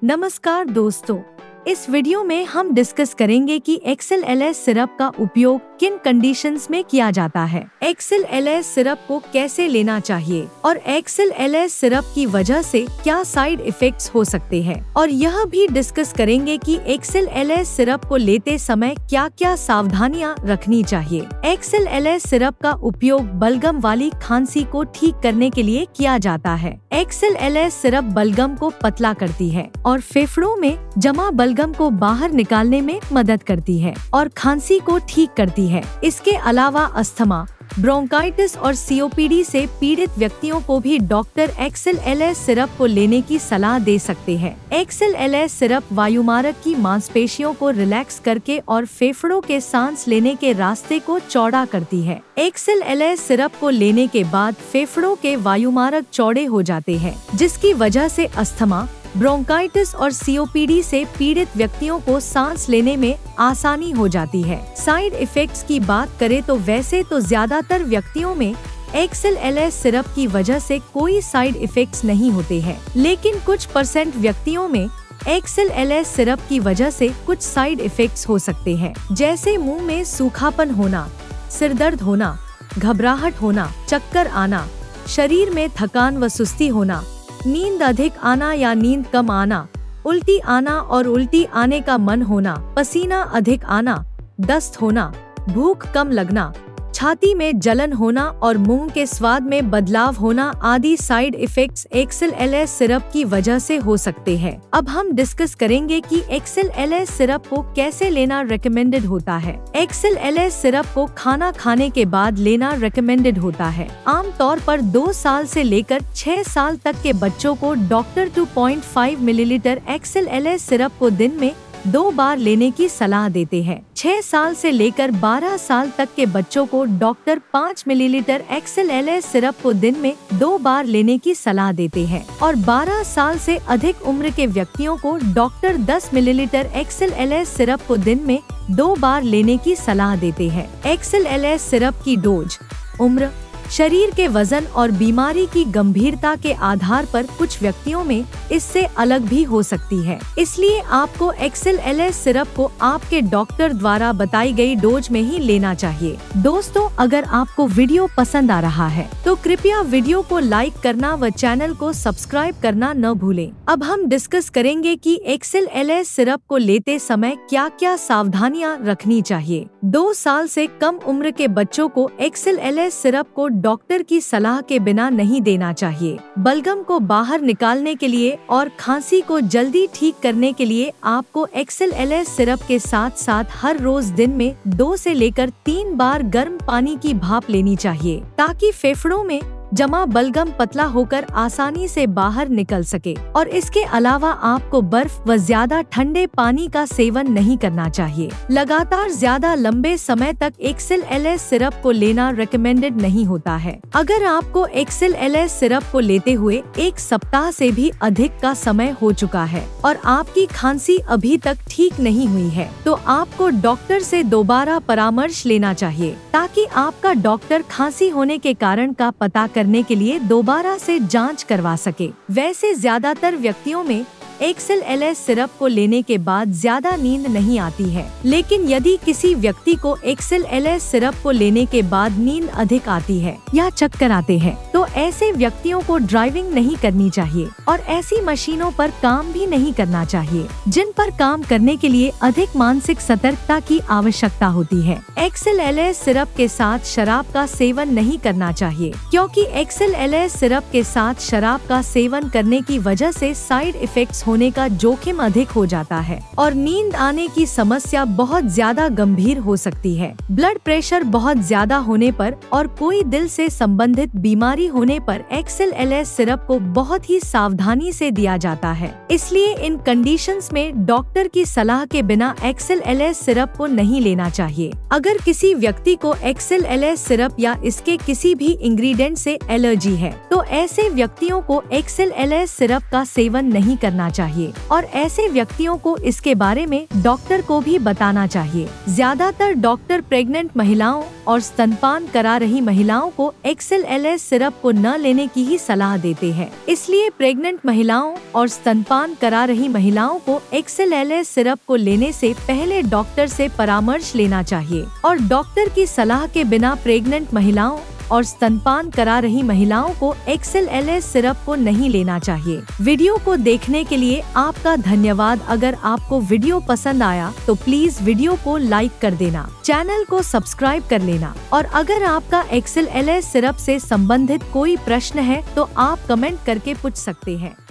नमस्कार दोस्तों, इस वीडियो में हम डिस्कस करेंगे कि XLLS सिरप का उपयोग किन कंडीशंस में किया जाता है, XLLS सिरप को कैसे लेना चाहिए और XLLS सिरप की वजह से क्या साइड इफेक्ट्स हो सकते हैं, और यह भी डिस्कस करेंगे कि XLLS सिरप को लेते समय क्या क्या सावधानियां रखनी चाहिए। XLLS सिरप का उपयोग बलगम वाली खांसी को ठीक करने के लिए किया जाता है। XLLS सिरप बलगम को पतला करती है और फेफड़ों में जमा बलगम को बाहर निकालने में मदद करती है और खांसी को ठीक करती है। इसके अलावा अस्थमा, ब्रोंकाइटिस और COPD से पीड़ित व्यक्तियों को भी डॉक्टर XLLS सिरप को लेने की सलाह दे सकते हैं। XLLS सिरप वायुमार्ग की मांसपेशियों को रिलैक्स करके और फेफड़ों के सांस लेने के रास्ते को चौड़ा करती है। XLLS सिरप को लेने के बाद फेफड़ों के वायुमार्ग चौड़े हो जाते हैं, जिसकी वजह से अस्थमा, ब्रोंकाइटिस और COPD से पीड़ित व्यक्तियों को सांस लेने में आसानी हो जाती है। साइड इफेक्ट्स की बात करें तो वैसे तो ज्यादातर व्यक्तियों में XLLS सिरप की वजह से कोई साइड इफेक्ट्स नहीं होते हैं, लेकिन कुछ % व्यक्तियों में XLLS सिरप की वजह से कुछ साइड इफेक्ट्स हो सकते हैं, जैसे मुंह में सूखापन होना, सिर दर्द होना, घबराहट होना, चक्कर आना, शरीर में थकान व सुस्ती होना, नींद अधिक आना या नींद कम आना, उल्टी आना और उल्टी आने का मन होना, पसीना अधिक आना, दस्त होना, भूख कम लगना, छाती में जलन होना और मुंह के स्वाद में बदलाव होना आदि साइड इफेक्ट्स XLLS सिरप की वजह से हो सकते हैं। अब हम डिस्कस करेंगे कि XLLS सिरप को कैसे लेना रेकमेंडेड होता है। XLLS सिरप को खाना खाने के बाद लेना रेकमेंडेड होता है। आमतौर पर 2 साल से लेकर 6 साल तक के बच्चों को डॉक्टर 2.5 मिलीलीटर XLLS सिरप को दिन में 2 बार लेने की सलाह देते हैं। 6 साल से लेकर 12 साल तक के बच्चों को डॉक्टर 5 मिलीलीटर XLLS सिरप को दिन में 2 बार लेने की सलाह देते हैं और 12 साल से अधिक उम्र के व्यक्तियों को डॉक्टर 10 मिलीलीटर XLLS सिरप को दिन में 2 बार लेने की सलाह देते हैं। XLLS सिरप की डोज, उम्र, शरीर के वजन और बीमारी की गंभीरता के आधार पर कुछ व्यक्तियों में इससे अलग भी हो सकती है, इसलिए आपको XLLS सिरप को आपके डॉक्टर द्वारा बताई गई डोज में ही लेना चाहिए। दोस्तों, अगर आपको वीडियो पसंद आ रहा है तो कृपया वीडियो को लाइक करना व चैनल को सब्सक्राइब करना न भूलें। अब हम डिस्कस करेंगे कि XLLS सिरप को लेते समय क्या क्या सावधानियां रखनी चाहिए। 2 साल से कम उम्र के बच्चों को XLLS सिरप को डॉक्टर की सलाह के बिना नहीं देना चाहिए। बलगम को बाहर निकालने के लिए और खांसी को जल्दी ठीक करने के लिए आपको XLLS सिरप के साथ साथ हर रोज दिन में 2 से लेकर 3 बार गर्म पानी की भाप लेनी चाहिए, ताकि फेफड़ों में जमा बलगम पतला होकर आसानी से बाहर निकल सके। और इसके अलावा आपको बर्फ व ज्यादा ठंडे पानी का सेवन नहीं करना चाहिए। लगातार ज्यादा लंबे समय तक XLLS सिरप को लेना रेकमेंडेड नहीं होता है। अगर आपको XLLS सिरप को लेते हुए 1 सप्ताह से भी अधिक का समय हो चुका है और आपकी खांसी अभी तक ठीक नहीं हुई है, तो आपको डॉक्टर से दोबारा परामर्श लेना चाहिए, ताकि आपका डॉक्टर खांसी होने के कारण का पता करने के लिए दोबारा से जांच करवा सके। वैसे ज्यादातर व्यक्तियों में XLLS सिरप को लेने के बाद ज्यादा नींद नहीं आती है, लेकिन यदि किसी व्यक्ति को XLLS सिरप को लेने के बाद नींद अधिक आती है या चक्कर आते हैं, तो ऐसे व्यक्तियों को ड्राइविंग नहीं करनी चाहिए और ऐसी मशीनों पर काम भी नहीं करना चाहिए, जिन पर काम करने के लिए अधिक मानसिक सतर्कता की आवश्यकता होती है। XLLS सिरप के साथ शराब का सेवन नहीं करना चाहिए, क्योंकि XLLS सिरप के साथ शराब का सेवन करने की वजह से साइड इफेक्ट्स होने का जोखिम अधिक हो जाता है और नींद आने की समस्या बहुत ज्यादा गंभीर हो सकती है। ब्लड प्रेशर बहुत ज्यादा होने पर और कोई दिल से संबंधित बीमारी होने पर XLLS सिरप को बहुत ही सावधानी से दिया जाता है, इसलिए इन कंडीशंस में डॉक्टर की सलाह के बिना XLLS सिरप को नहीं लेना चाहिए। अगर किसी व्यक्ति को XLLS सिरप या इसके किसी भी इंग्रेडिएंट से एलर्जी है, तो ऐसे व्यक्तियों को XLLS सिरप का सेवन नहीं करना चाहिए और ऐसे व्यक्तियों को इसके बारे में डॉक्टर को भी बताना चाहिए। ज्यादातर डॉक्टर प्रेग्नेंट महिलाओं और स्तनपान करा रही महिलाओं को XLLS सिरप को न लेने की ही सलाह देते हैं। इसलिए प्रेग्नेंट महिलाओं और स्तनपान करा रही महिलाओं को XLLS सिरप को लेने से पहले डॉक्टर से परामर्श लेना चाहिए और डॉक्टर की सलाह के बिना प्रेग्नेंट महिलाओं और स्तनपान करा रही महिलाओं को XLLS सिरप को नहीं लेना चाहिए। वीडियो को देखने के लिए आपका धन्यवाद। अगर आपको वीडियो पसंद आया तो प्लीज वीडियो को लाइक कर देना, चैनल को सब्सक्राइब कर लेना और अगर आपका XLLS सिरप से संबंधित कोई प्रश्न है तो आप कमेंट करके पूछ सकते हैं।